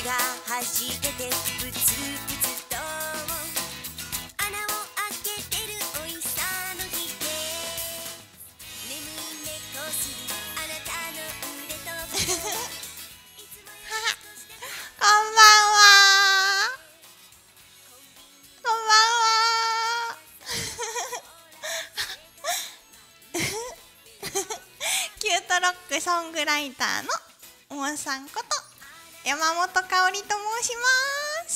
が弾けてブツブツと穴を開けてるおいさのひげ眠い猫するあなたの腕とこんばんは。こんばんは。キュートロックソングライターのおもさんこと山本香織と申します。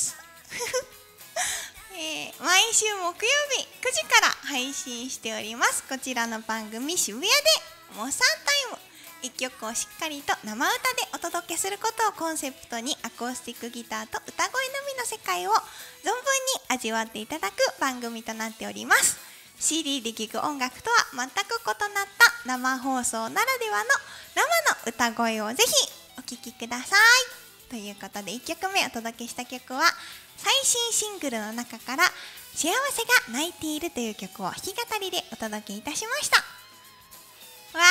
毎週木曜日9時から配信しておりますこちらの番組渋谷でモッサンタイム、一曲をしっかりと生歌でお届けすることをコンセプトにアコースティックギターと歌声のみの世界を存分に味わっていただく番組となっております。 CD で聴く音楽とは全く異なった生放送ならではの生の歌声をぜひお聴きくださいということで、1曲目お届けした曲は最新シングルの中から幸せが泣いているという曲を弾き語りでお届けいたしました。わーい、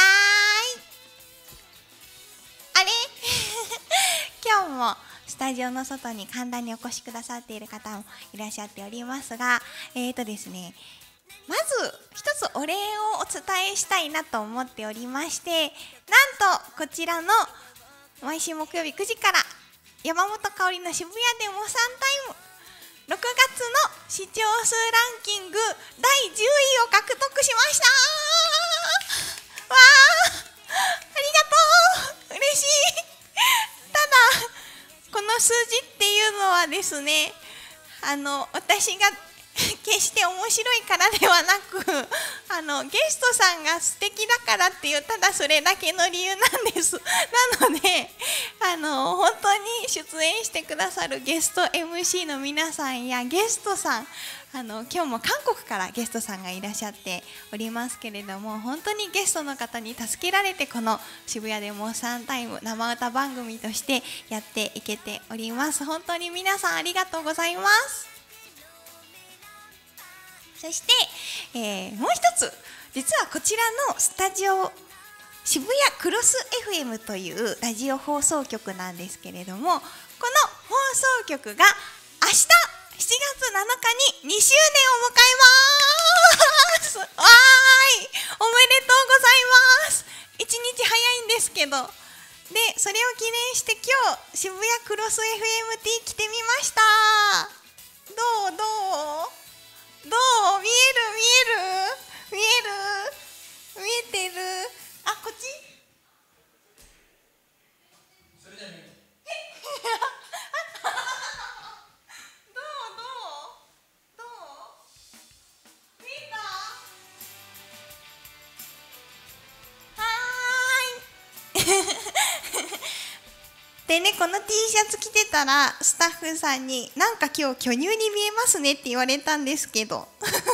あれ今日もスタジオの外に神田にお越しくださっている方もいらっしゃっておりますが、ですね、まず一つお礼をお伝えしたいなと思っておりまして、なんとこちらの毎週木曜日9時から山本香織の渋谷でモサンタイム6月の視聴数ランキング第10位を獲得しました。わー、ありがとう、嬉しい。ただこの数字っていうのはですね、私が決して面白いからではなく、ゲストさんが素敵だからっていう、ただそれだけの理由なんです。なので本当に出演してくださるゲスト MC の皆さんやゲストさん、今日も韓国からゲストさんがいらっしゃっておりますけれども、本当にゲストの方に助けられてこの渋谷でモッサンタイム生歌番組としてやっていけております。本当に皆さんありがとうございます。そして、もう一つ、実はこちらのスタジオ渋谷クロス FM というラジオ放送局なんですけれども、この放送局が明日7月7日に2周年を迎えます。わーい、おめでとうございます。1日早いんですけど、でそれを記念して今日渋谷クロス FMT 来てみました。どう見えてる。あ、こっちそれじゃねどう見えた？はーいでね、この T シャツ着てたらスタッフさんになんか今日巨乳に見えますねって言われたんですけど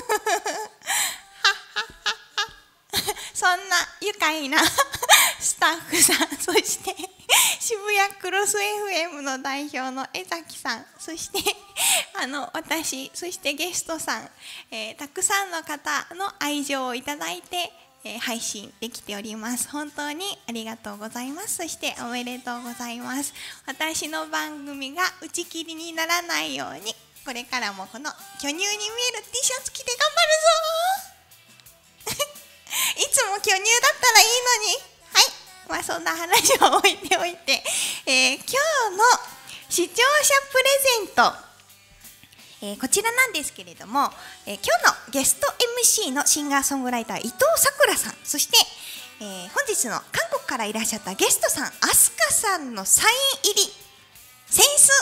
そんな愉快なスタッフさん、そして渋谷クロス FM の代表の江崎さん、そして私、そしてゲストさん、たくさんの方の愛情をいただいて、配信できております。本当にありがとうございます。そしておめでとうございます。私の番組が打ち切りにならないように、これからもこの巨乳に見える T シャツ着て頑張るぞいつも巨乳だったらいいのに。はい、まあそんな話を置いておいて、今日の視聴者プレゼント、こちらなんですけれども、今日のゲスト MC のシンガーソングライター伊藤さくらさん、そして、本日の韓国からいらっしゃったゲストさんアスカさんのサイン入りセンス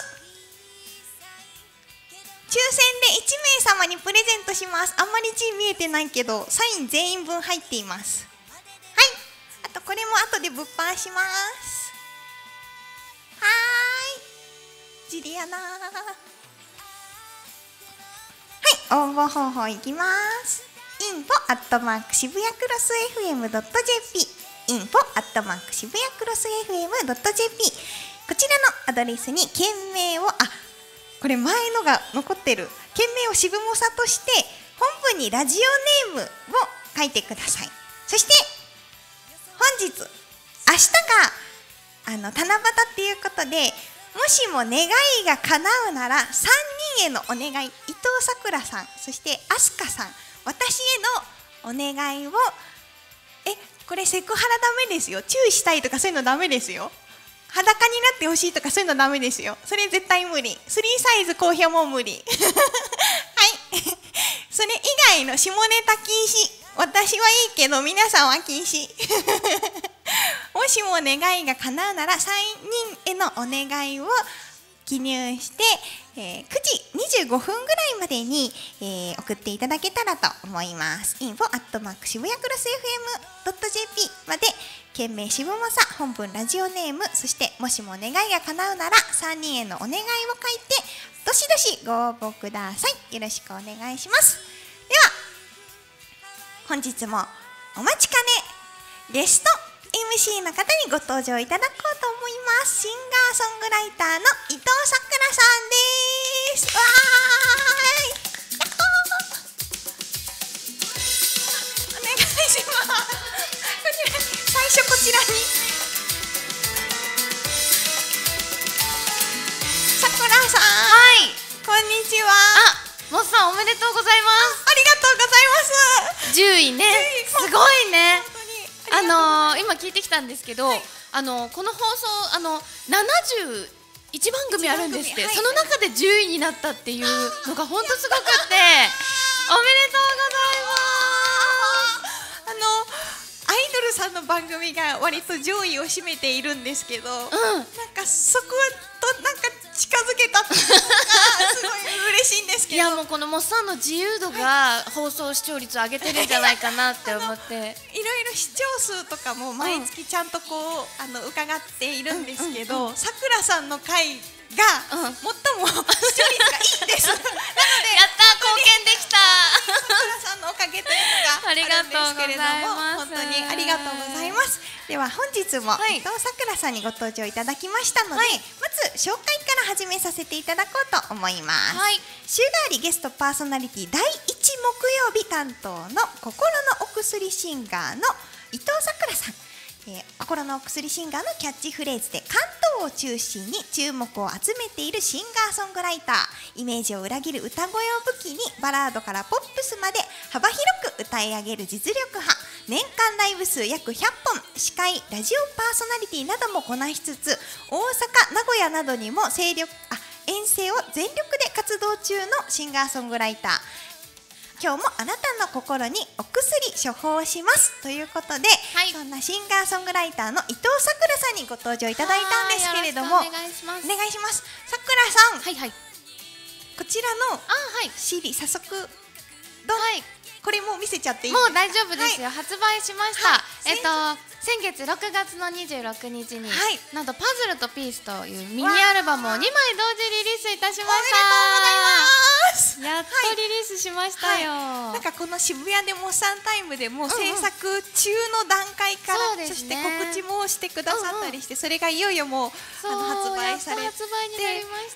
抽選で1名様にプレゼントします。あんまり字見えてないけどサイン全員分入っています。はい、あとこれも後で物販します。はーい、ジリアナー。はい、応募方法いきます。info@ 渋谷クロス FM.jp info@ 渋谷クロス FM.jp こちらのアドレスに件名をこれ前のが残ってる件名を渋もさとして本文にラジオネームを書いてください。そして本日明日が七夕っていうことでもしも願いが叶うなら3人へのお願い、伊藤さくらさん、そして飛鳥さん、私へのお願いを、これセクハラダメですよ。注意したいとかそういうのダメですよ。裸になってほしいとかそういうのダメですよ。それ絶対無理。3サイズ公表も無理。はいそれ以外の下ネタ禁止。私はいいけど皆さんは禁止もしも願いが叶うなら3人へのお願いを記入して、9時25分ぐらいまでに、送っていただけたらと思います。info@ 渋谷クロス FM.jp まで件名渋もさ、本文ラジオネーム、そしてもしも願いが叶うなら3人へのお願いを書いてどしどしご応募ください。よろしくお願いします。では本日もお待ちかねゲスト MC の方にご登場いただこうと思います。シンガーソングライターの伊藤さくらさんです。わーい、やっほー、お願いします。最初こちらにさくらさん、 はい、 こんにちは。 モッさんおめでとうございます。 ありがとうございます。 10位ね、すごいね。 本当に今聞いてきたんですけど、この放送71番組あるんですって、 はい、 その中で10位になったっていうのが本当すごくっておめでとうございます。 アイドルさんの番組が割と上位を占めているんですけど、なんかそことなんか近づけたっていうのがすごい嬉しいんですけど、 いやもうこのモッさんの自由度が放送視聴率を上げてるんじゃないかなって思って、 いろいろ視聴数とかも毎月ちゃんとこう、伺っているんですけど、さくらさんの回が最も視聴率がいいですなので、 やったー、貢献できたさくらさんのおかげというのがあるんですけれども、本当にありがとうございます。では本日も伊藤さくらさんにご登場いただきましたので、まず紹介から始めさせていただこうと思います。週替わりゲストパーソナリティ第1木曜日担当の心のお薬シンガーの伊藤さくらさん、心のお薬シンガーのキャッチフレーズで関東を中心に注目を集めているシンガーソングライター、イメージを裏切る歌声を武器にバラードからポップスまで幅広く歌い上げる実力派、年間ライブ数約100本、司会、ラジオパーソナリティなどもこなしつつ、大阪、名古屋などにも遠征を全力で活動中のシンガーソングライター。今日もあなたの心にお薬処方しますということで、そんなシンガーソングライターの伊藤さくらさんにご登場いただいたんですけれども、お願いします。さくらさん、こちらの CD 早速これもう見せちゃっていいですか？ もう大丈夫ですよ、発売しました。先月6月の26日に、なんとパズルとピースというミニアルバムを2枚同時リリースいたしました。 おめでとうございます。 やっとリリースしましたよ。 なんかこの渋谷でモッサンタイムでも制作中の段階から、そして告知もしてくださったりして、それがいよいよもう発売されて、 発売になりました。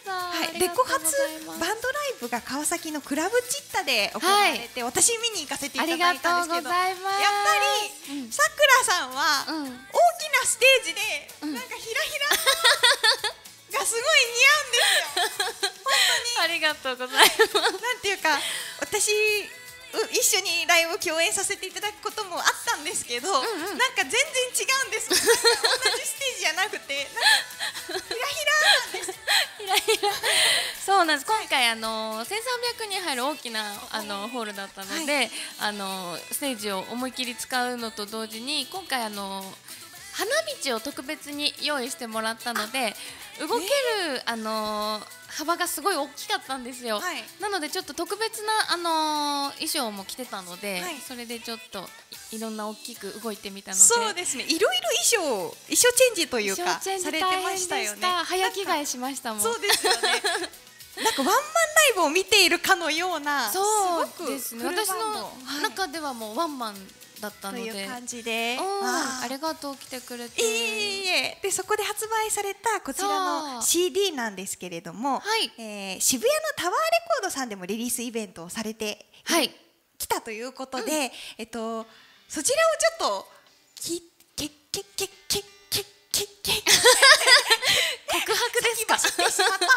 レコ発バンドライブが川崎のクラブチッタで行われて、私見に行かせていただいたんですけど、やっぱりさくらさんは大きなステージでなんかひらひらがすごい似合うんですよ。本当にありがとうございます。 なんていうか、私一緒にライブ共演させていただくこともあったんですけど、なんか全然違うんです。同じステージじゃなくて、なんかひらひらなんです。 ひらひら。そうなんです。今回1300人入る大きなホールだったので、ステージを思い切り使うのと同時に、今回花道を特別に用意してもらったので、動ける幅がすごい大きかったんですよ。なのでちょっと特別な衣装も着てたので、それでちょっといろんな大きく動いてみたので、 そうですね、いろいろ衣装チェンジというかされてましたよね。 早着替えしましたもん。 そうですよね。なんかワンマンライブを見ているかのような、 そうですね、私の中ではもうワンマンだったので、 という感じで、 ありがとう来てくれて。 でそこで発売されたこちらの CD なんですけれども、渋谷のタワーレコードさんでもリリースイベントをされてきたということで、そちらをちょっと告白ですか。 先走ってしまった。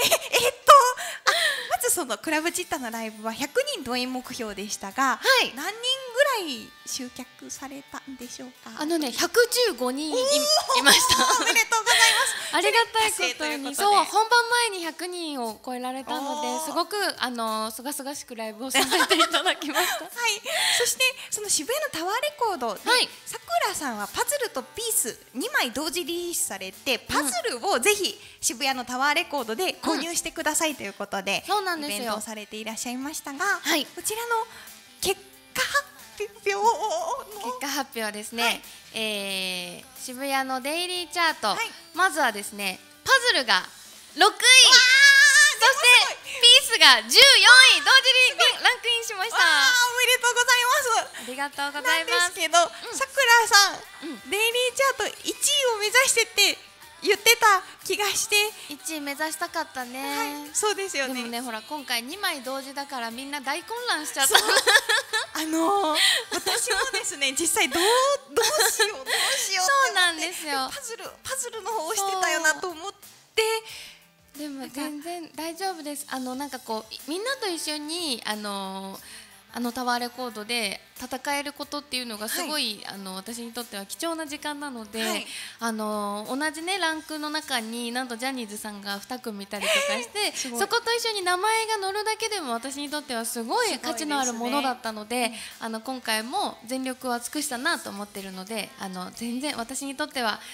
まずそのクラブチッタのライブは100人動員目標でしたが、 はい何人ぐらい集客されたんでしょうか。 115人いました。 おめでとうございます。 ありがたいことに、 達成ということでそう本番前に100人を超えられたので、 おーすごくすがすがしくライブをさせていただきました。 はい、そしてその渋谷のタワーレコードで、 はいさくらさんはパズルとピース2枚同時リリースされて、パズルをぜひ渋谷のタワーレコードで購入してくださいということで、 そうなんですよイベントをされていらっしゃいましたが、 はいこちらの結果発表の結果発表ですね、渋谷のデイリーチャート、 はいまずはですねパズルが6位、そしてピースが14位同時にランクインしました。 おめでとうございます。 ありがとうござないんでますすけど、さくらさん、デイリーチャート1位を目指してって言ってた気がして、 1位目指したかったね、 はい、そうですよね。 でもねほら今回2枚同時だからみんな大混乱しちゃった。 私もですね、実際どうしようそうなんですよ。 パズルの方をしてたよなと思って、 でも全然大丈夫です。なんかこうみんなと一緒にタワーレコードで戦えることっていうのがすごい、私にとっては貴重な時間なので、 はい、 同じねランクの中になんとジャニーズさんが2組いたりとかしてすごいそこと一緒に名前が載るだけでも私にとってはすごい価値のあるものだったので、今回も全力は尽くしたなと思ってるので、全然私にとっては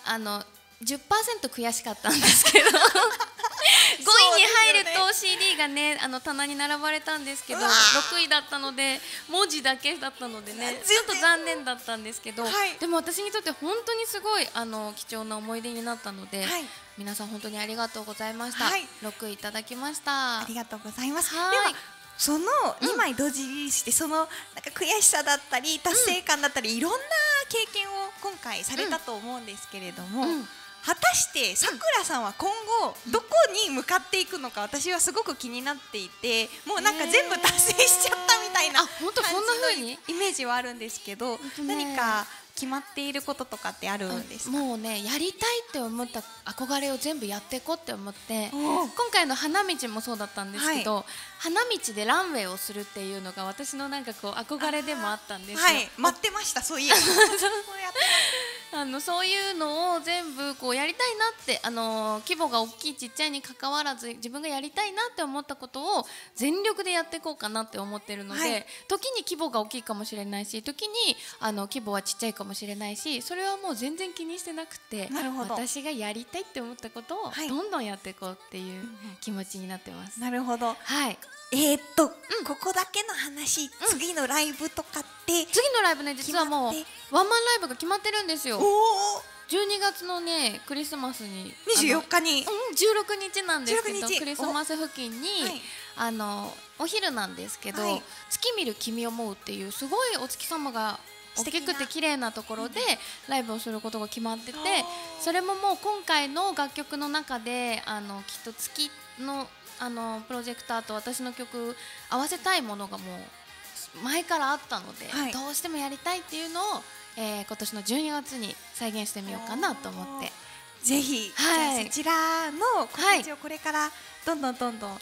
10% 悔しかったんですけど5位に入ると CD がね棚に並ばれたんですけど、6位だったので文字だけだったのでねちょっと残念だったんですけど、 はい、 でも私にとって本当にすごい貴重な思い出になったので、 はい、 皆さん本当にありがとうございました、 はい、 6位いただきました。 ありがとうございます。 はいではその2枚同時リリースして、そのなんか悔しさだったり達成感だったり、いろんな経験を今回されたと思うんですけれども、果たしてさくらさんは今後どこに向かっていくのか、私はすごく気になっていて、もうなんか全部達成しちゃったみたいなあ本当そんな風にイメージはあるんですけど、何か決まっていることとかってあるんですか？ もうねやりたいって思った憧れを全部やっていこうって思って、 おー今回の花道もそうだったんですけど、花道でランウェイをするっていうのが私のなんかこう憧れでもあったんですよ。 はい、待ってました。そういえばこうやってそういうのを全部こうやりたいなって規模が大きいちっちゃいに関わらず自分がやりたいなって思ったことを全力でやっていこうかなって思ってるので、 はい、 時に規模が大きいかもしれないし時に規模はちっちゃいかもしれないし、それはもう全然気にしてなくて、 なるほど、 私がやりたいって思ったことをどんどんやっていこうっていう気持ちになってます。 なるほど。 はい、 ここだけの話、次のライブとかって次のライブね実はもうワンマンライブが決まってるんですよ。12月のねクリスマスに 24日に、 16日なんですけど 16日クリスマス付近に、お昼なんですけど、月見る君を思うっていうすごいお月様が大きくて綺麗なところでライブをすることが決まってて、それももう今回の楽曲の中できっと月のプロジェクターと私の曲合わせたいものがもう前からあったので、どうしてもやりたいっていうのを、今年の12月に再現してみようかなと思って、 ぜひ、じゃあそちらの告知をこれからどんどん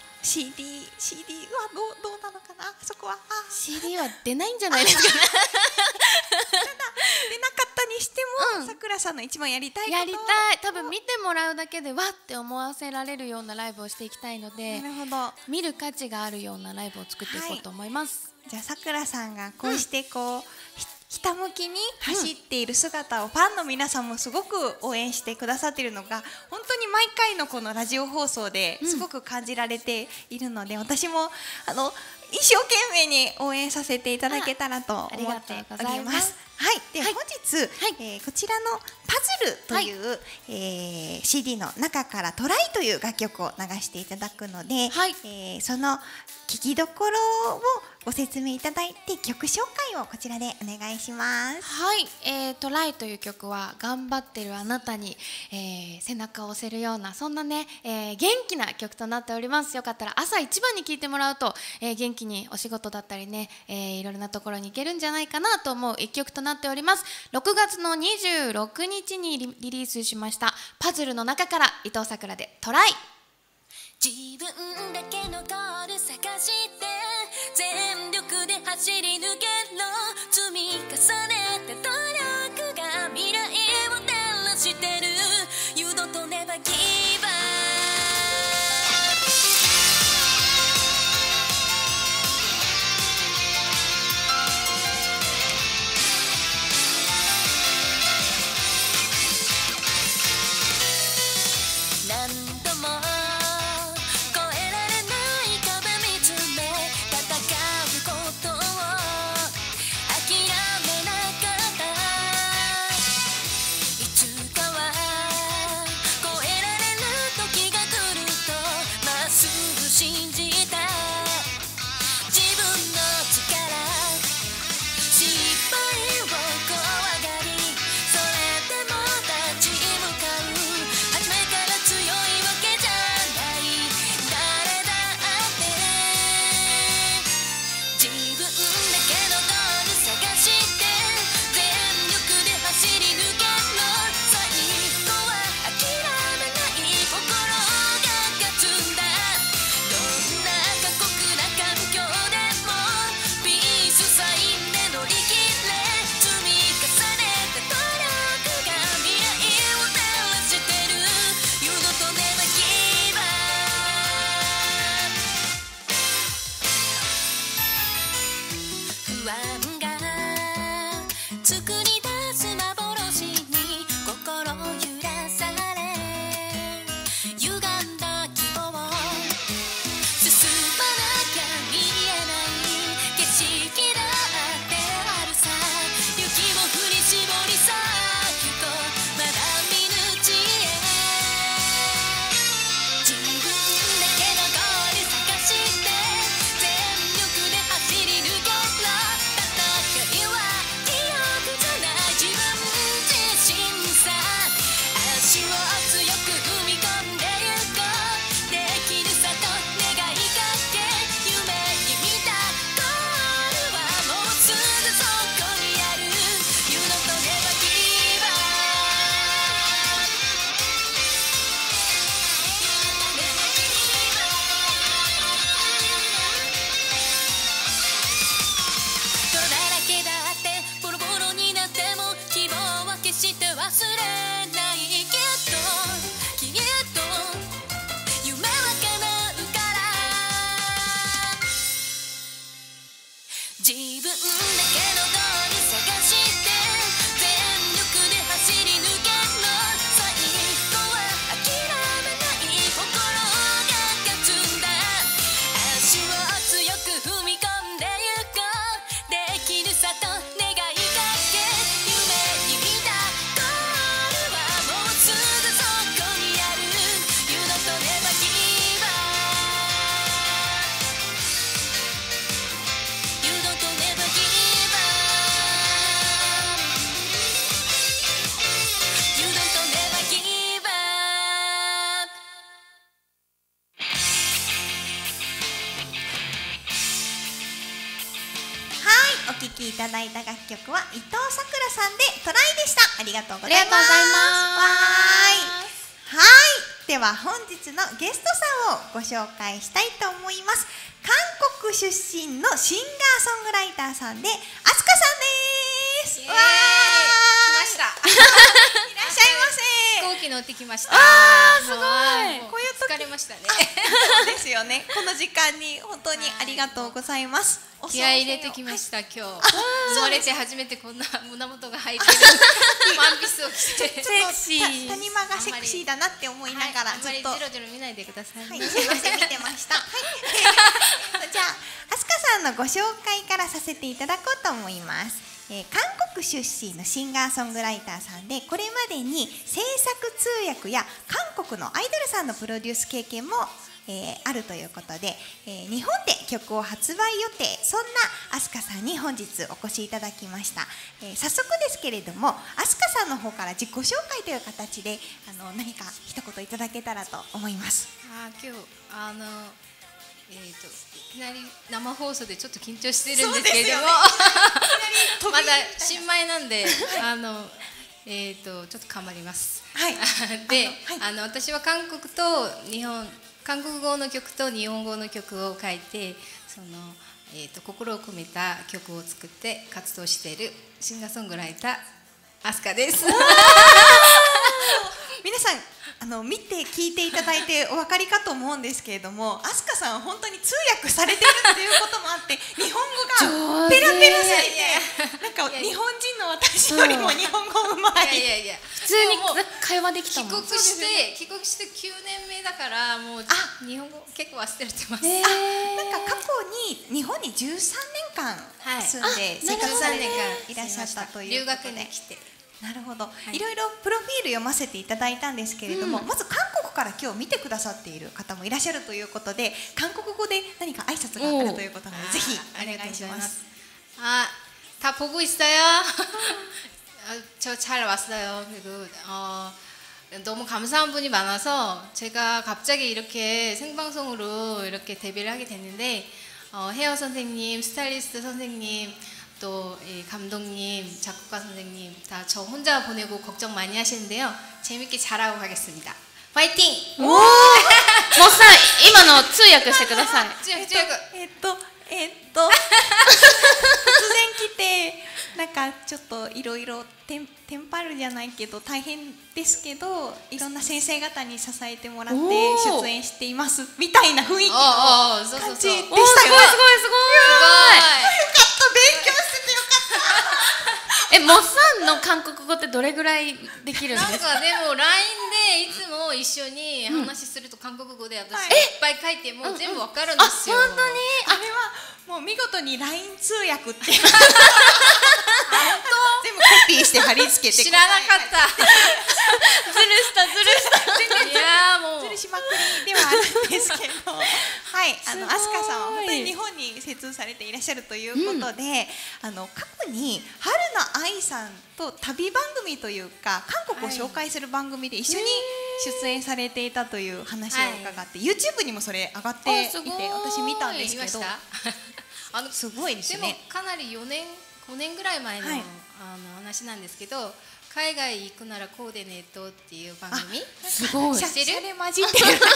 CD はどうなのかな、そこは CD は出ないんじゃないですかね出なかったにしても、さくらさんの一番やりたいことをやりたい、多分見てもらうだけでわって思わせられるようなライブをしていきたいので、 なるほど、 見る価値があるようなライブを作っていこうと思います。 じゃあさくらさんがこうしてひたむきに走っている姿をファンの皆さんもすごく応援してくださっているのが本当に毎回のこのラジオ放送ですごく感じられているので、私も一生懸命に応援させていただけたらと思っております。はい、で本日、こちらのパズルという、CD の中からトライという楽曲を流していただくので、その聴きどころをご説明いただいて曲紹介をこちらでお願いします。 はい、トライという曲は頑張ってるあなたに、背中を押せるようなそんなね、元気な曲となっております。よかったら朝一番に聴いてもらうと、元気にお仕事だったりね、いろいろなところに行けるんじゃないかなと思う一曲となっております。6月の26日にリリースしましたパズルの中から伊藤さくらでトライ。 自分だけのゴール探して全力で走り抜けろ。積み重ねた努力が未来を照らしてる。 You don't never give up。 何度も越えられない壁見つめ戦うことを諦めなかった。いつかは越えられる時が来るとまっすぐ信じた自分の力。失敗を怖がりそれでも立ち向かう。初めから強いわけじゃない誰だって自分だけのゴール探して全力で走り抜けろ。最後は諦めない心が勝つんだ。どんな過酷な環境でもピースサインで乗り切れ。積み重ねた努力が未来を照らしてる。 You don't never give up。 不安が作り出す幻に心揺らされ歪んだ希望進まなきゃ見えない景色だってあるさ。雪を振り絞り咲くとまだ見ぬ地へ。自分だけのゴール探して全力で走り抜けろ。戦いは記憶じゃない自分自身さ。足を強く踏み込んでゆこう。できるさと願いかけ夢に見たゴールはもうすぐそこにある。 You don't never give up。 泥だらけだってボロボロになっても希望は決して忘れない。きっと夢は叶うから。自分だけのゴール探して全力で走り抜けろ。最後は諦めない心が勝つんだ。足を強く踏み込んでゆこう。できるさと願いかけ夢に見たゴールはもうすぐそこにある。 You don't never give up。 You don't never give up。 You don't never give up。 はい、お聴きいただいた楽曲は伊藤さくらさんでトライでした。ありがとうございます。 ありがとうございますわーい。はい、では本日のゲストさんをご紹介したいと思います。韓国出身のシンガーソングライターさんであすかさんです。わーい、 来ました。 いらっしゃいませ。 飛行機乗ってきました。 あーすごいもうこういう時疲れましたね。 そうですよね。この時間に本当にありがとうございます。 気合い入れてきました、今日。生まれて初めてこんな胸元が入ってるワンピースを着て。 ちょっとセクシー谷間がセクシーだなって思いながらあんまりずっと、 ジロジロ見ないでください。 はい、すいません、見てました。はい。じゃあ、あすかさんのご紹介からさせていただこうと思います。 韓国出身のシンガーソングライターさんで、これまでに制作通訳や韓国のアイドルさんのプロデュース経験もあるということで、日本で曲を発売予定、そんなアスカさんに本日お越しいただきました。早速ですけれども、アスカさんの方から自己紹介という形で何か一言いただけたらと思います。 今日いきなり生放送でちょっと緊張してるんですけれども、まだ新米なんでちょっと頑張ります。 はい。 で、私は韓国語の曲と日本語の曲を書いて、心を込めた曲を作って活動しているシンガーソングライターアスカです。 皆さん見て聞いていただいてお分かりかと思うんですけれども、アスカさんは本当に通訳されてるっていうこともあって日本語がペラペラすぎて、なんか日本人の私よりも日本語うまい。 普通に会話できたもん。 帰国して9年目だからもう日本語結構忘れてます。 なんか過去に日本に13年間住んで生活されていらっしゃったということで、 留学に来て。 なるほど、いろいろプロフィール読ませていただいたんですけれども、まず韓国から今日見てくださっている方もいらっしゃるということで、韓国語で何か挨拶があるということなのでぜひお願いします。 다 보고 있어요. 저 잘 왔어요. 그리고 너무 감사한 분이 많아서 제가 갑자기 이렇게 생방송으로 이렇게 데뷔를 하게 됐는데, 헤어 선생님, 스타일리스트 선생님, 또 감독님, 작곡가 선생님 다 저 혼자 보내고 걱정 많이 하시는데요. 재밌게 잘하고 가겠습니다. 파이팅! モッさん、今の通訳してください。 突然来て、なんかちょっといろいろテンパるじゃないけど大変ですけど、いろんな先生方に支えてもらって出演していますみたいな雰囲気の感じでしたよ。 すごい。 よかった、勉強しててよかった。 モッさんの韓国語ってどれぐらいできるんですか？ なんかでも LINE でいつも一緒に話すると韓国語で私いっぱい書いても全部わかるんですよ。 本当にあれはもう見事に LINE 通訳って全部コピーして貼り付けて知らなかった。 ずるしたいやもうずるしまくりではあるんですけど、はい、アスカさんは本当に日本に精通されていらっしゃるということで、過去に春菜愛さんと旅番組というか韓国を紹介する番組で一緒に出演されていたという話を伺って、YouTube にもそれ上がっていて私見たんですけど、すごいですね。 でもかなり5年ぐらい前の話なんですけど、海外行くならコーデネートっていう番組、 すごい知ってる？ 混じってる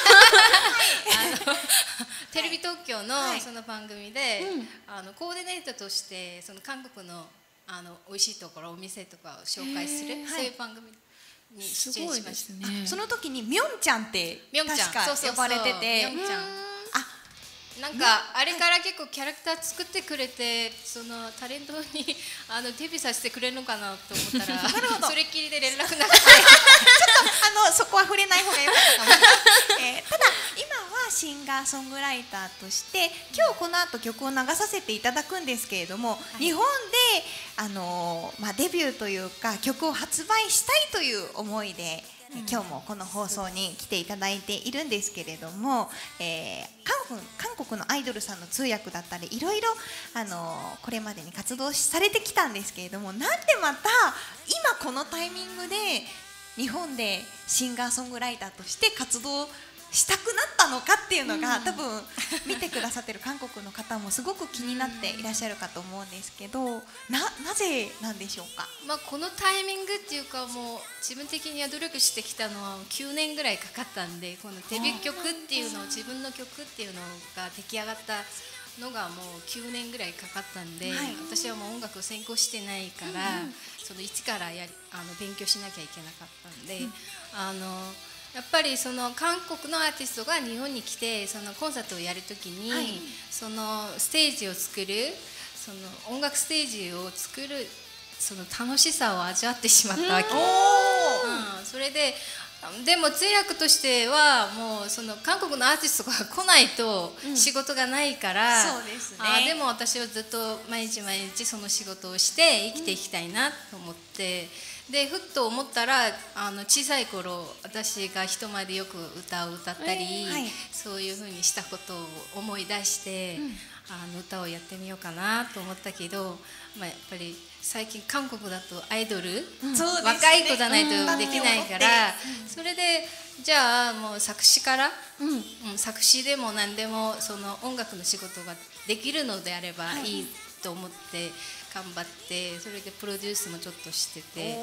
テレビ東京のその番組で、コーデネートとしてその韓国の美味しいところ、お店とかを紹介する、そういう番組に出演しました。 その時にミョンちゃんって確か呼ばれてて、 なんかあれから結構キャラクター作ってくれて、そのタレントにデビューさせてくれるのかなと思ったらそれっきりで連絡なくてちょっとそこは触れない方がよかったかもただ今はシンガーソングライターとして今日この後曲を流させていただくんですけれども、日本でデビューというか曲を発売したいという思いで今日もこの放送に来ていただいているんですけれども、韓国のアイドルさんの通訳だったりいろいろこれまでに活動されてきたんですけれども、なんでまた今このタイミングで日本でシンガーソングライターとして活動したくなったのかっていうのが、多分見てくださってる韓国の方もすごく気になっていらっしゃるかと思うんですけど、なぜなんでしょうか？ このタイミングっていうか、もう自分的には努力してきたのは9年ぐらいかかったんで、このデビュー曲っていうのを、自分の曲っていうのが出来上がったのがもう9年ぐらいかかったんで、私はもう音楽を専攻してないから、その一から勉強しなきゃいけなかったんで、やっぱりその韓国のアーティストが日本に来てそのコンサートをやるときに、そのステージを作る、その音楽ステージを作るその楽しさを味わってしまったわけ。それででも通訳としてはもうその韓国のアーティストが来ないと仕事がないから、 そうですね。 でも私はずっと毎日毎日その仕事をして生きていきたいなと思って、でふっと思ったら小さい頃私が人前でよく歌を歌ったり、 はい、 そういう風にしたことを思い出して、歌をやってみようかなと思ったけど、やっぱり最近韓国だとアイドル、若い子じゃないとできないから、それでじゃあもう作詞から、作詞でも何でもその音楽の仕事ができるのであればいいと思って頑張って、それでプロデュースもちょっとしてて、で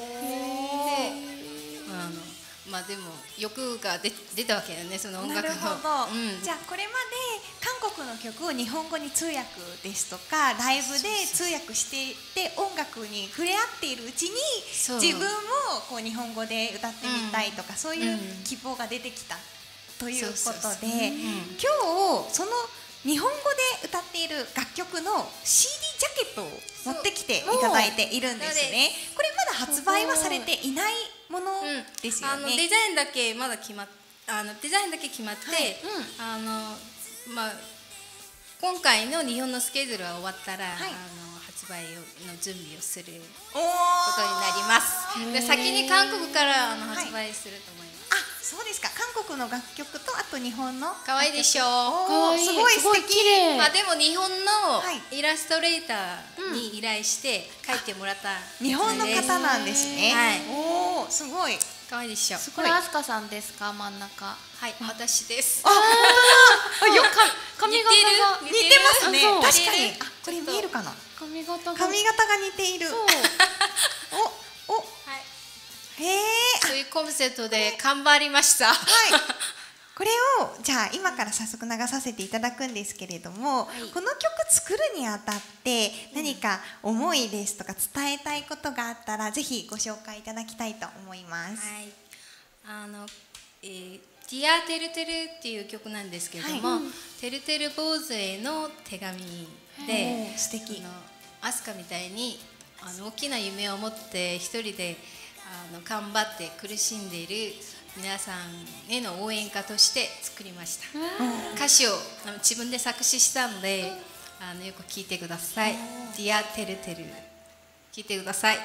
でも欲が出たわけだよね、その音楽の。 なるほど、じゃあこれまで韓国の曲を日本語に通訳ですとかライブで通訳していって音楽に触れ合っているうちに自分もこう日本語で歌ってみたいとか、そういう希望が出てきたということで、今日その日本語で歌っている楽曲の CD ジャケットを持ってきていただいているんですね。これまだ発売はされていないものですよね。 デザインだけまだ決まって、今回の日本のスケジュールが終わったら、発売の準備をすることになります。で先に韓国から発売すると思います。 そうですか。韓国の楽曲とあと日本の可愛いでしょう。 すごい素敵。 でも日本のイラストレーターに依頼して描いてもらった日本の方なんですね。おお、すごい可愛いでしょう。 これアスカさんですか、真ん中。 はい、私です。 髪型が似てますね。確かに。これ見えるかな。 髪型が似ている。 そういうコンセプトで頑張りました。 これをじゃあ今から早速流させていただくんですけれども、この曲作るにあたって何か思いですとか伝えたいことがあったらぜひご紹介いただきたいと思います。 ディア・テルテルっていう曲なんですけれども、てるてる坊主への手紙で、 素敵。 アスカみたいに大きな夢を持って一人で頑張って苦しんでいる皆さんへの応援歌として作りました。歌詞を自分で作詞したのでよく聴いてください。ディア・テルテル聴いてください。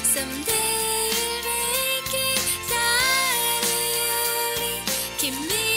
君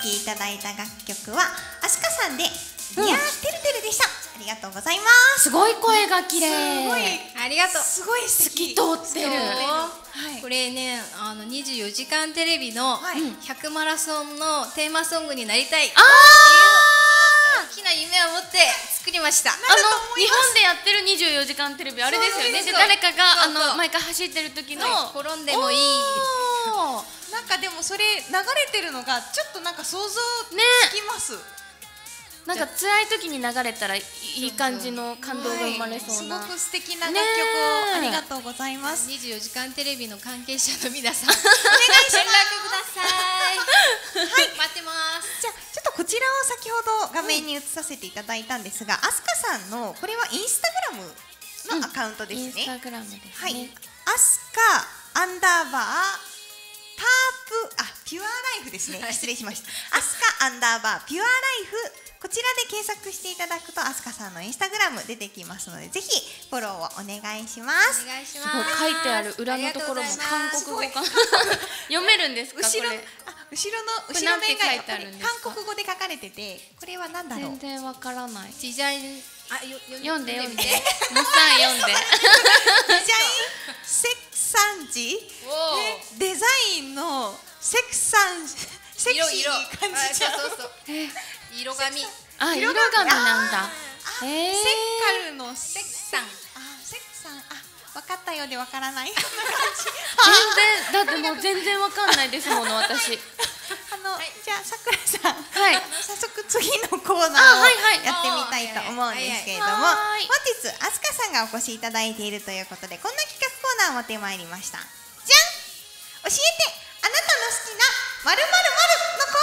きいただいた楽曲はアスカさんで「ディアてるてる」でした。ありがとうございます。 すごい声が綺麗。 すごいありがとう。 すごい素敵。 透き通ってる。 はいこれね、24時間テレビのはい 100マラソンのテーマソングになりたい。 あ大きな夢を持って作りました。 日本でやってる24時間テレビあれですよね。で誰かが毎回走ってる時の転んでもいい。 おーなんかでもそれ流れてるのがちょっとなんか想像つきます。 なんか辛い時に流れたらいい感じの感動が生まれそうな。 すごく素敵な楽曲をありがとうございます。 24時間テレビの関係者の皆さん、お願いします連絡ください。はい、待ってます。 じゃあちょっとこちらを先ほど画面に映させていただいたんですが、アスカさんのこれはインスタグラムのアカウントですね。 インスタグラムですね。 はい、アスカアンダーバータープピュアライフですね。失礼しました。アスカアンダーバーピュアライフ、こちらで検索していただくとアスカさんのインスタグラム出てきますので、ぜひフォローをお願いします。 お願いしすごいます。 書いてある裏のところも韓国語か読めるんですかこ後ろのれ。 後ろ面がやっぱりこれなんて書いてあるんですか韓国語で書かれてて、これは何だろう。 全然わからない。 デザイン、 読んで読んで。 みてもっさん読んで。 デザインセクサンジおデザインのセクサンセクシーに感じちゃう。 そうそうそう。色紙。 あ、色紙なんだ。 セッカルのセクさん。 セクさん、分かったようで分からない。 全然だってもう全然わかんないですもの私。 じゃあさくらさん、 はい早速次のコーナーをはいはいやってみたいと思うんですけれども、本はい日アスカさんがお越しいただいているということで、こんな企画コーナーを持ってまいりました。じゃん、教えてあなたの好きな〇〇〇のコーナ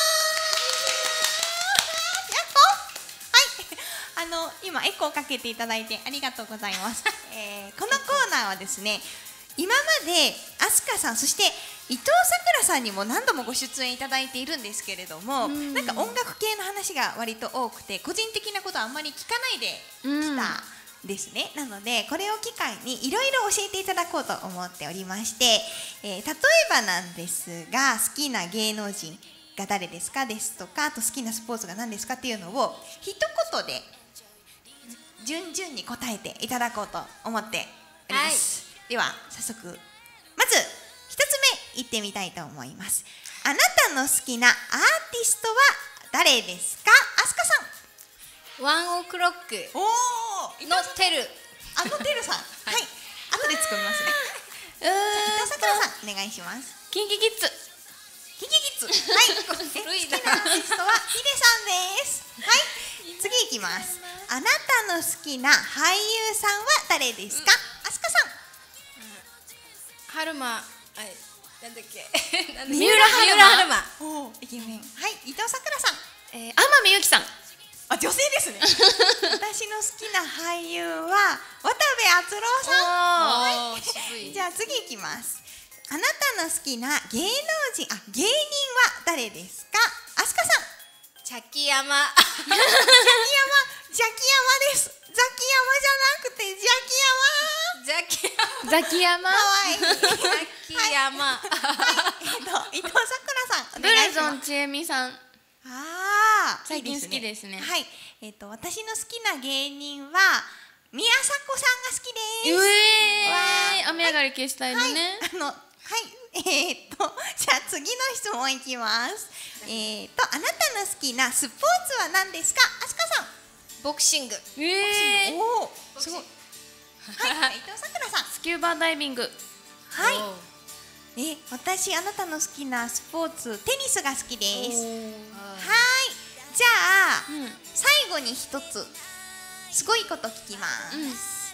ー。やっほはい、今エコーかけていただいてありがとうございます。このコーナーはですね、今までアスカさん、そして伊藤さくらさんにも何度もご出演いただいているんですけれども、なんか音楽系の話が割と多くて、個人的なことはあんまり聞かないできたんですね。なのでこれを機会にいろいろ教えていただこうと思っておりまして、例えばなんですが、好きな芸能人が誰ですかですとか、あと好きなスポーツが何ですかっていうのを一言で順々に答えていただこうと思っております。では早速まず一つ目いってみたいと思います。あなたの好きなアーティストは誰ですか？アスカさん。 ワンオクロックおお、 のテル。 テルさん。はい。後で突っ込みますね。伊藤さくらさんお願いします。 キンキキッズ。 キキキッズ。はい。好きなアーティストはヒデさんです。はい。次いきます。あなたの好きな俳優さんは誰ですか？アスカさん。 春馬、なんだっけ。 三浦春馬。 おお、イケメン。はい。伊藤さくらさん。 天海祐希さん。 女性ですね。私の好きな俳優は渡部篤郎さん。 おー、渋い。 じゃあ次いきます。あなたの好きな芸能人、芸人は誰ですか？アスカさん。 茶山。 ザキヤマです。ザキヤマじゃなくてザキザキヤマ。 かわいい。 山。 伊藤さくらさん。 ブルゾンちえみさん。最近好きですね。 はい。私の好きな芸人は宮迫さんが好きです。 雨上がり消したいのね。 じゃあ次の質問いきます。あなたの好きなスポーツは何ですか？アスカさん。 ボクシング。 おお、すごい。はい、伊藤さくらさん。 スキューバダイビング。 はい。私あなたの好きなスポーツ、テニスが好きです。はい。じゃあ最後に一つすごいこと聞きます。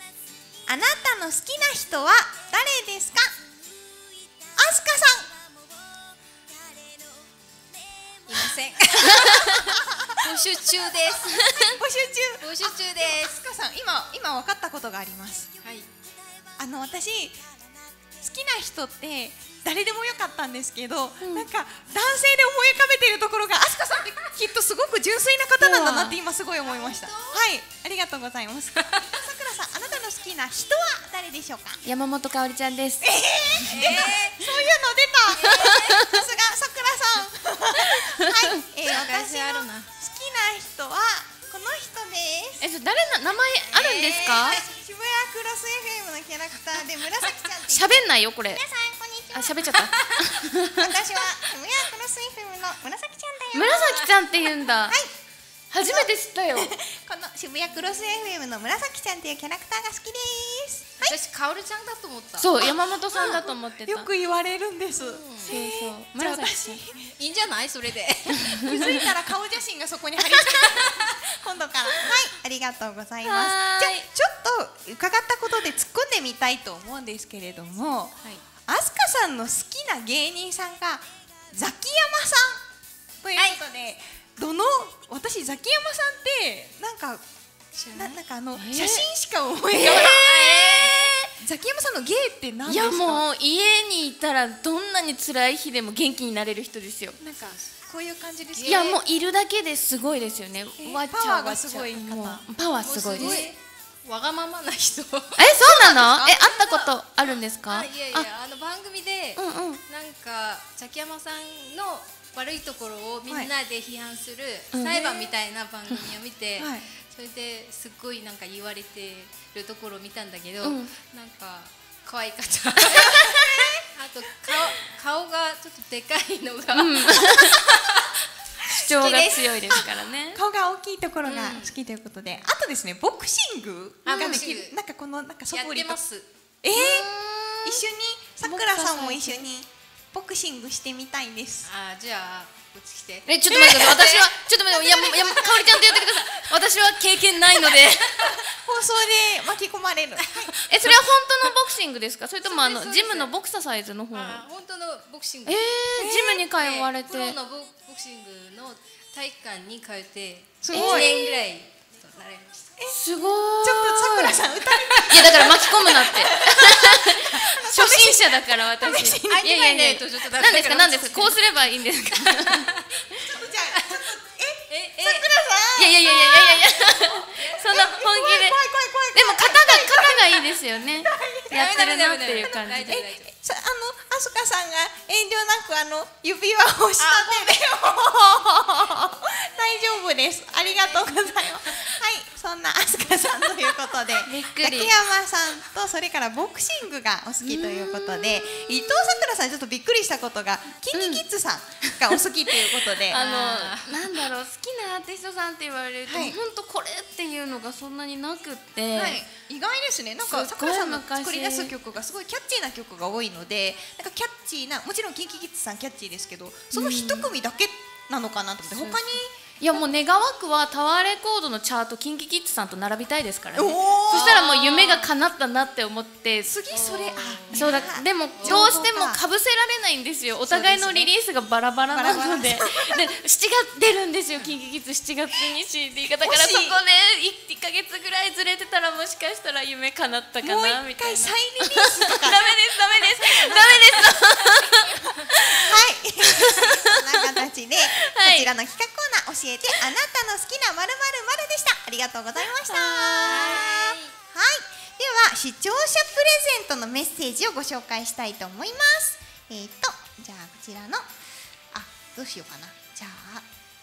あなたの好きな人は誰ですか？アスカさん。 いません。募集中です。 募集中です。アスカさん、今分かったことがあります。 はい。 私好きな人って誰でもよかったんですけど、なんか男性で思い浮かべているところがアスカさんってきっとすごく純粋な方なんだなって今すごい思いました。はい、ありがとうございます。さくらさん、あなたの好きな人は誰でしょうか？ 山本かおりちゃんです。 そういうの出た。さすがさくらさん。 私の好きな人はこの人です。 それ誰名前あるんですか？ 渋谷クロス FM のキャラクターで紫ちゃんっていう。 喋んないよこれ。 皆さんこんにちは。 喋っちゃった。 私は渋谷クロス FM の紫ちゃんだよ。 紫ちゃんって言うんだ。 はい。 初めて知ったよ。 この渋谷クロス FM の紫ちゃんっていうキャラクターが好きです。 私カオルちゃんだと思った。 そう、山本さんだと思ってた。 よく言われるんです。 そうそう。 じゃあ私いいんじゃないそれで。 気づいたら顔写真がそこに貼り付けて今度から。はい、ありがとうございます。じゃあちょっと伺ったことで突っ込んでみたいと思うんですけれども、アスカさんの好きな芸人さんがザキヤマさんということで、私ザキヤマさんってなんか写真しか思い浮かばない。ザキヤマさんの芸って何ですか？ いやもう家にいたらどんなに辛い日でも元気になれる人ですよ。 なんかこういう感じです。 いやもういるだけですごいですよね。 パワーがすごい方。 パワーすごいです。 わがままな人。 そうなの？会ったことあるんですか？ いやいや番組でなんかザキヤマさんの悪いところをみんなで批判する裁判みたいな番組を見て、それですっごいなんか言われてるところを見たんだけど、なんか可愛かった。あと顔がちょっとでかいのが、 主張が強いですからね。 顔が大きいところが好きということで、あとですねボクシングができる。なんかこのなんかやってます。 一緒にさくらさんも一緒にボクシングしてみたいです。 じゃあこっち来て。 ちょっと待ってください。私はちょっと待って、いやかおりちゃんと言ってください。私は経験ないので。 放送で巻き込まれる。 それは本当のボクシングですか？それともジムのボクササイズの方？ 本当のボクシング。 ジムに通われて。プロのボクシングの体育館に通ってすごい 1年ぐらい習いました。 すごい。 ちょっとさくらさん歌いいやだから巻き込むなって。初心者だから私。 相手がいないとちょっと何ですか何ですか？こうすればいいんですか？ ちょっとじゃあさくらさん。 いやそんな本気で。でも肩がいいですよね。やってるなっていう感じで。 アスカさんが遠慮なく指輪をした手で大丈夫です。ありがとうございます。はい、そんなアスカさんということでザキヤマさんとそれからボクシングがお好きということで、伊藤さくらさんちょっとびっくりしたことがキンキキッズさんがお好きということで、 なんだろう、好きなアーティストさんって言われると本当これっていうのがそんなになくって、 意外ですね。なんかさくらさんの作り出す曲がすごいキャッチーな曲が多いので、なんかキャッチーな、もちろんキンキキッズさんキャッチーですけど、その一組だけなのかなと思って、他にいやもう願わくはタワーレコードのチャートキンキキッズさんと並びたいですからね。そしたらもう夢が叶ったなって思って、 次それそうだ。でもどうしてもかぶせられないんですよ。お互いのリリースがバラバラなので、7月出るんですよ。キンキキッズ7月に CD が、だからそこで1ヶ月ぐらいずれてたらもしかしたら夢叶ったかなみたいな。 もう一回再リリースとかダメですそんな形でこちらの企画コーナー教えてあなたの好きな〇〇〇でした。ありがとうございました。はい、では視聴者プレゼントのメッセージをご紹介したいと思います。じゃあこちらのどうしようかな。じゃあ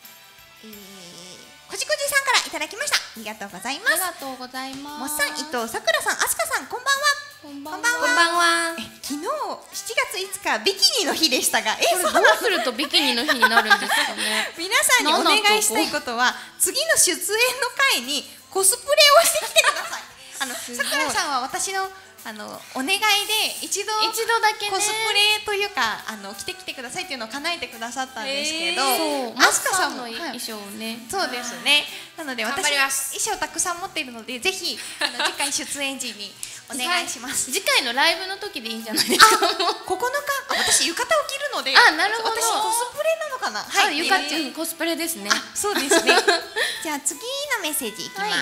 こじこじさんからいただきました。ありがとうございます。 ありがとうございます。 もっさん、伊藤さくらさん、あすかさん、こんばんは。 こんばんは。 昨日7月5日ビキニの日でしたが、 どうするとビキニの日になるんですかね。 皆さんにお願いしたいことは、次の出演の回にコスプレをしてきてください。さくらさんは私のお願いで一度だけコスプレというか着てきてくださいっていうのを叶えてくださったんですけど、あすかさんの衣装をね。 そうですね。なので私衣装たくさん持っているので、ぜひ次回出演時にお願いします。 次回のライブの時でいいんじゃないですか。 9日、私浴衣を着るので、 なるほど。 私コスプレなのかな。 はい、ゆかちゃんコスプレですね。 そうですね。じゃあ次のメッセージいきます。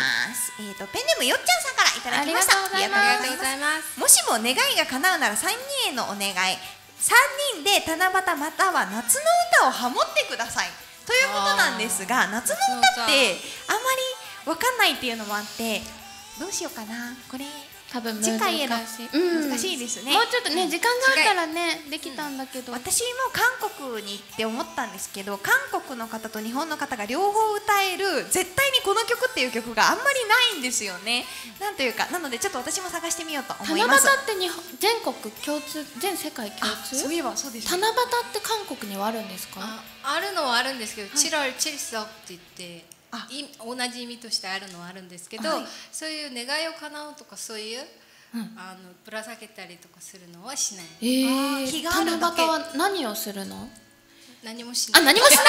ペンネームよっちゃんさんからいただきました。 ありがとうございます。 もしも願いが叶うなら3人へのお願い。3人で七夕または夏の歌をハモってくださいということなんですが、夏の歌ってあまりわかんないっていうのもあって、 どうしようかな。これ多分次回への難しい、 難しいですね。 もうちょっとね、時間があったらね、できたんだけど、 私も韓国に行って思ったんですけど、韓国の方と日本の方が両方歌える絶対にこの曲っていう曲があんまりないんですよね。なんというか、なのでちょっと私も探してみようと思い七ます。 夕って全国共通、全世界共通？ そういえばそうですね。 七夕って韓国にはあるんですか？ あるのはあるんですけど、チラルチェリソって言ってあ同じ意味としてあるのはあるんですけど、 はいそういう願いを叶うとかそういう、ぶら下げたりとかするのはしない。 日があるだけ七夕は何をするの？ 何もしない。 何もしないんだ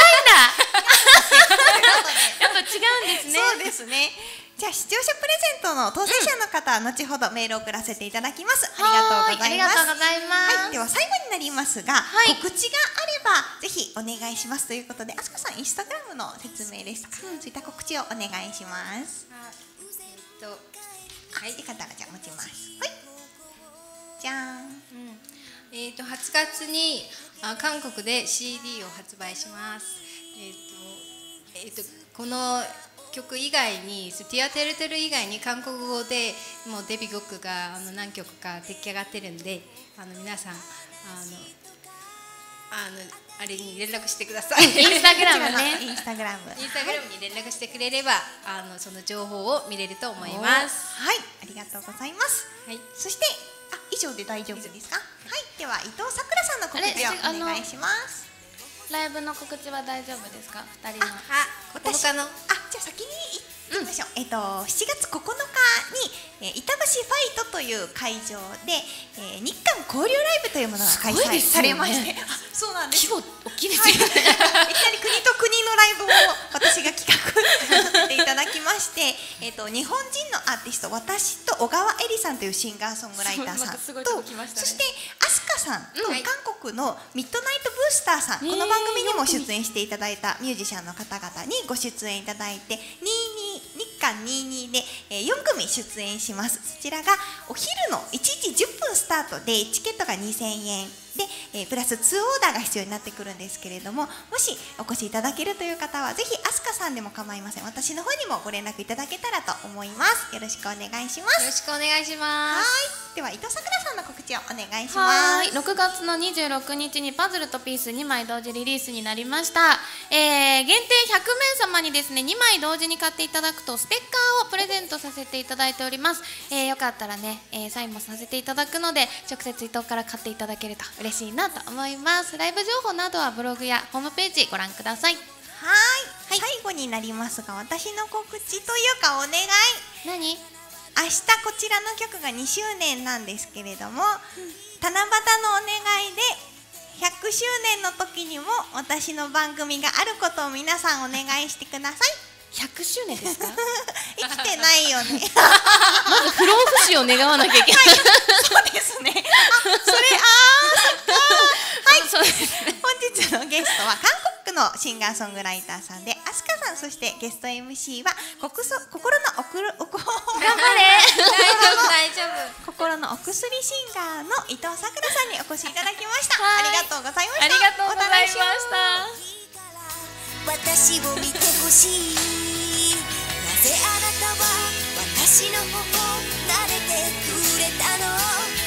やっぱ違うんですね。 そうですね。じゃあ視聴者プレゼントの当選者の方は後ほどメールを送らせていただきます。ありがとうございます。 ありがとうございます。 はい、では最後になりますが、 はい告知があればぜひお願いしますということで、あすかさんインスタグラムの説明ですか。そういった告知をお願いします。 はい、 よかったらじゃあ持ちます。はい。じゃーん。 8月に韓国で CD を発売します。この曲以外に、ティアテルテル以外に韓国語でもうデビュー曲が何曲か出来上がってるんで、皆さんあれに連絡してください。 インスタグラムね。 インスタグラムに連絡してくれればその情報を見れると思います。 はい、ありがとうございます。 はい、 そして以上で大丈夫ですか。はい、では伊藤さくらさんの告知をお願いします。 ライブの告知は大丈夫ですか？2人の。 私じゃあ先に言ってみましょう。7月9日に板橋ファイトという会場で日韓交流ライブというものが開催されまして、そうなんです。 規模大きいですよね。 いきなり国と国のライブを私が企画させていただきまして、日本人のアーティスト、私と小川恵里さんというシンガーソングライターさんと、そしてアスカさんと韓国のミッドナイトブースターさん、この番組にも出演していただいたミュージシャンの方々にご出演いただいて、日韓22で4組出演します。そちらがお昼の1時10分スタートでチケットが2000円で、プラス2オーダーが必要になってくるんですけれども、もしお越しいただけるという方はぜひアスカさんでも構いません。私の方にもご連絡いただけたらと思います。よろしくお願いします。 よろしくお願いします。 はい、では伊藤さくらさんの告知をお願いします。 6月の26日にパズルとピース2枚同時リリースになりました。限定100名様にですね、2枚同時に買っていただくとステッカーをプレゼントさせていただいております。よかったらね、サインもさせていただくので、直接伊藤から買っていただけると嬉しいなと思います。ライブ情報などはブログやホームページご覧ください。 はい、最後になりますが、私の告知というかお願い。 何？ 明日こちらの曲が2周年なんですけれども、七夕のお願いで100周年の時にも私の番組があることを皆さんお願いしてください。 100周年ですか？ 生きてないよね。 まず不老不死を願わなきゃいけない。 そうですね。はい、本日のゲストは韓国のシンガーソングライターさんでアスカさん、そしてゲスト MC は心の大丈夫。 心のお薬シンガーの伊藤さくらさんにお越しいただきました。ありがとうございました。 ありがとうございました。 私を見てほしい。なぜあなたは私の頬